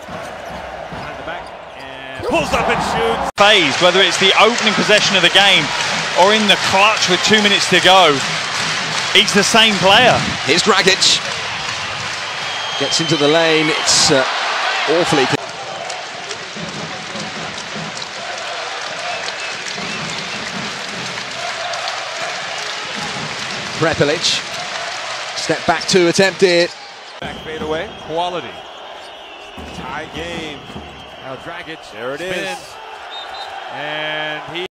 Behind the back and pulls up and shoots. Phased, whether it's the opening possession of the game or in the clutch with 2 minutes to go, he's the same player. Here's Dragic. Gets into the lane. It's awfully. Prepelic. Step back two, attempted. Back fade away, quality. Tie game. Now Dragic, there it is. And he